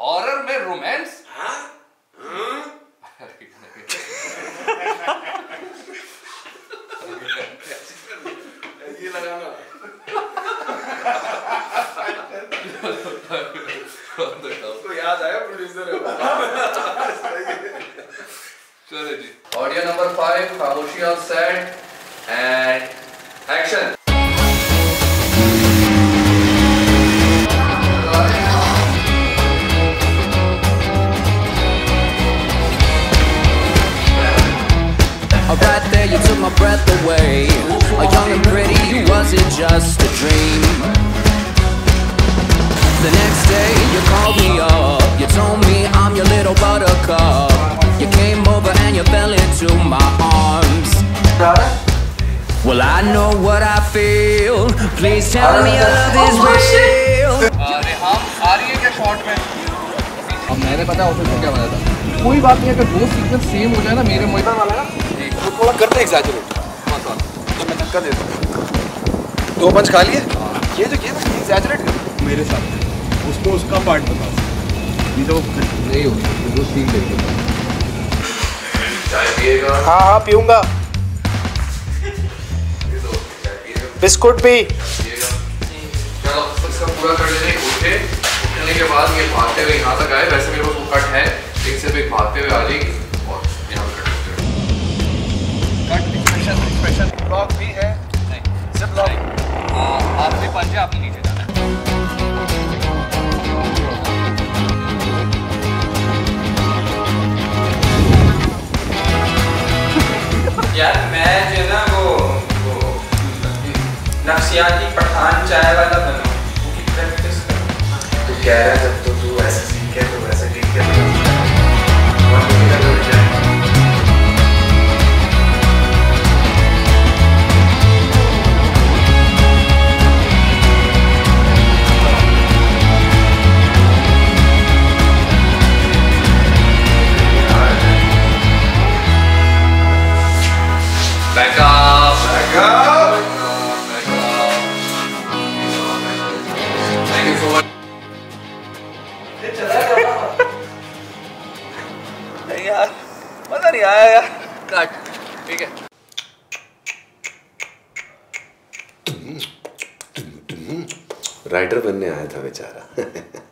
Horror में romance? ये लगाना तो याद आया प्रोड्यूसर है। चलो जी, audio number 5, Khamoshi on set and action. Right there you took my breath away. Young and pretty, you wasn't just a dream. The next day you called me up, you told me I'm your little buttercup. You came over and you fell into my arms. Well, I know what I feel. Please tell me your love is real. Reham आ रही है क्या shot में? अब मैंने पता है office में क्या बनाया था। कोई बात नहीं, अगर दो सीक्वेंस सेम हो जाए ना, मेरे मोहिता वाला ना तो थोड़ा करते एग्जैजरेट। तो मैं धक्का देता हूँ। 2 पंच खा लिए? ये जो किया ना एग्जैजरेट कर मेरे साथ। उसको उसका पार्ट बता। ये तो नहीं हो तो सीन देंगे। चाय पिएगा? हाँ पीऊंगा। बिस्कुट भी। चलो इसका पूरा कर लेते हैं। उठने के बाद ये भागते हुए यहाँ तक आए। वैसे मेरे पास वो कट है, लेकिन सिर्फ एक भागते हुए आ जाएगी और यहाँ पे एक्सप्रेशन ब्लॉक भी है। नहीं सिर्फ ब्लॉक। आपने पंजे आपने नीचे जाना है। यार मैं जो ना वो नक्सियाती पठान चाय वाला बना उसकी प्रैक्टिस कर। तू कह रहा है जब तो तू ऐसे सीखे तो वैसे ठीक है। Back up, back up, back up. Thank you so much. नहीं यार मजा नहीं आया यार। कट, ठीक है। राइटर बनने आया था बेचारा।